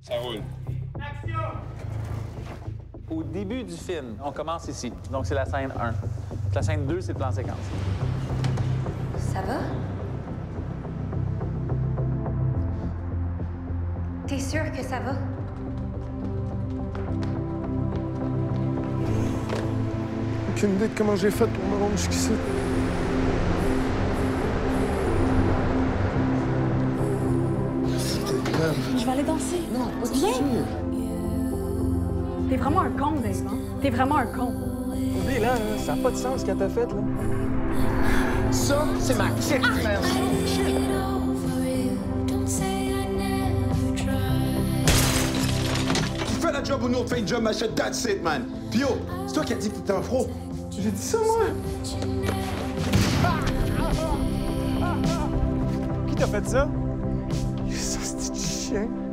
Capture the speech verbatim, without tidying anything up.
Ça roule. Au début du film, on commence ici. Donc, c'est la scène un. La scène deux, c'est le plan séquence. Ça va? T'es sûr que ça va? Aucune idée de comment j'ai fait pour me rendre jusqu'ici. Je vais aller danser. Non, pas du Viens. tout. T'es vraiment un con, Dave, hein? T'es vraiment un con. Oublie, là, ça n'a pas de sens ce qu'elle t'a fait, là. Ça, c'est ma kick, man. Tu fais la job ou nous on fait une job, machin, that's it, man. Puis yo, c'est toi qui as dit que t'étais un pro. J'ai dit ça, moi. Qui t'a fait ça? Ça, c'est chien.